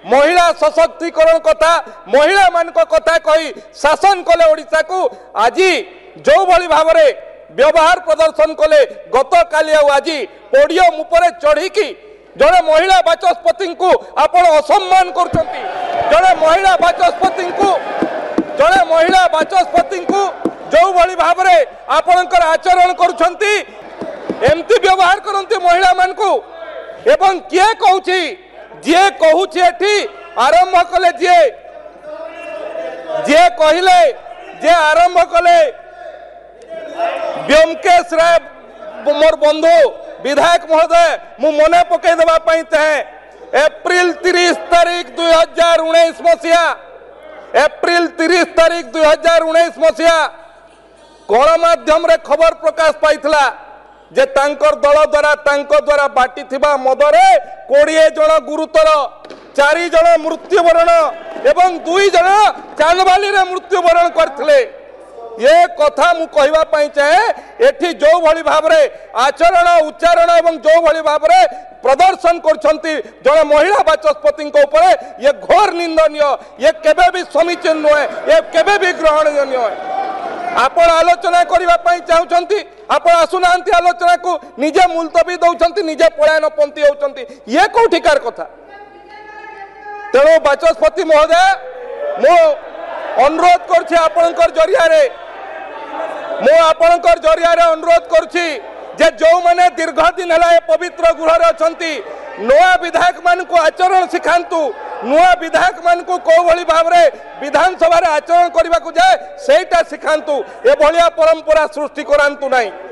महिला सशक्तिकरण कथा महिला मान कथा कही शासन कले ओडिशा को आज जो भली भाव व्यवहार प्रदर्शन कले गत काली आज पोडियम उपरे चढ़ी जड़े महिला बाचस्पति को आपण असम्मान करछंती जड़े महिला बाचस्पति को जो भली भाव आपणकर आचरण करुछंती एमती व्यवहार करते महिला मान को एवं किए कहूची जे कहूची एठी आरंभ कले जे कहले जे आरंभ कले ब्योमकेश राय मोर बंधु विधायक महोदय मु मने पकई देबा पई चाहे एप्रिल 30 तारीख 2019 मसिया एप्रिल 30 तारीख 2019 मसिया गणमाध्यम रे खबर प्रकाश पाइथिला जे तांकर दल द्वारा बाटी थिबा मदरे 20 जन गुरुतर 4 जन मृत्युवरण एवं 2 जन चांदबाली रे मृत्युवरण करथिले ये कथा मु कहवा पाई चाहे एठी जो भली भाव आचरण उच्चारण एवं जो भली भाव प्रदर्शन करछंती जन महिला बाचस्पति ऊपर ये घोर निंदनीय ये केबे भी समीचीन नुहे ये केबे भी ग्रहणीय नुहे आपण आलोचना करबा पाई चाहुचंती आपण आसुनांती आलोचना को निजे मुलतवी दउचंती निजे पलायनपंथी होचंती ये कोठिकार कथा तेणु बाचस्पति महोदय मो अनुरोध करछि आपणकर जरिया रे मो आपणकर जरिया रे अनुरोध करछि जे जो माने दीर्घ दिन हला ए पवित्र गृह रे अछंती नया विधायक मान को आचरण सिखांतु नया विधायक मान को को भली भाव रे विधानसभा रे आचरण करबा को जाय सेटा सिखांतु ए भलिया परंपरा सृष्टि करांतु नाही।